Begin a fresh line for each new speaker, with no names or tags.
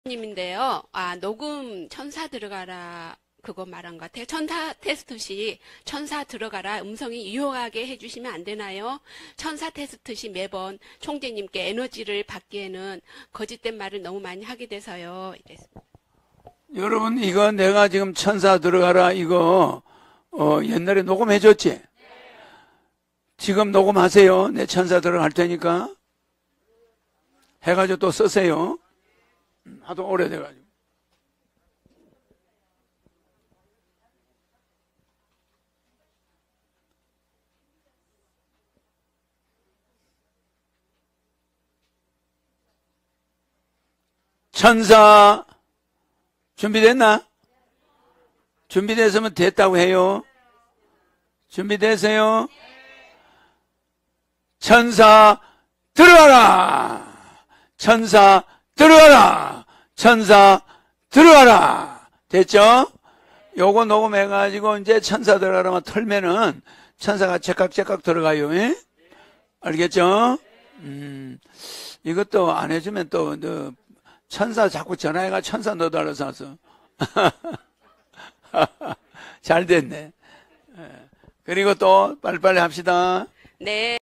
님인데요. 녹음 천사 들어가라 그거 말한 것 같아요. 천사 테스트 시 천사 들어가라 음성이 유효하게 해주시면 안 되나요? 천사 테스트 시 매번 총재님께 에너지를 받기에는 거짓된 말을 너무 많이 하게 돼서요. 이랬습니다.
여러분, 이거 내가 지금 천사 들어가라 이거 옛날에 녹음해줬지? 지금 녹음하세요. 내 천사 들어갈 테니까 해가지고 또 쓰세요. 하도 오래돼가지고. 천사 준비됐나? 준비됐으면 됐다고 해요. 준비되세요? 천사 들어가라! 천사 들어가라! 천사 들어가라! 됐죠? 요거 녹음해가지고 이제 천사 들어가라만 털면은 천사가 제깍제깍 들어가요. 예? 알겠죠? 이것도 안 해주면 또 천사 자꾸 전화해가 천사 넣어달라서 와서 잘 됐네. 그리고 또 빨리빨리 합시다.
네.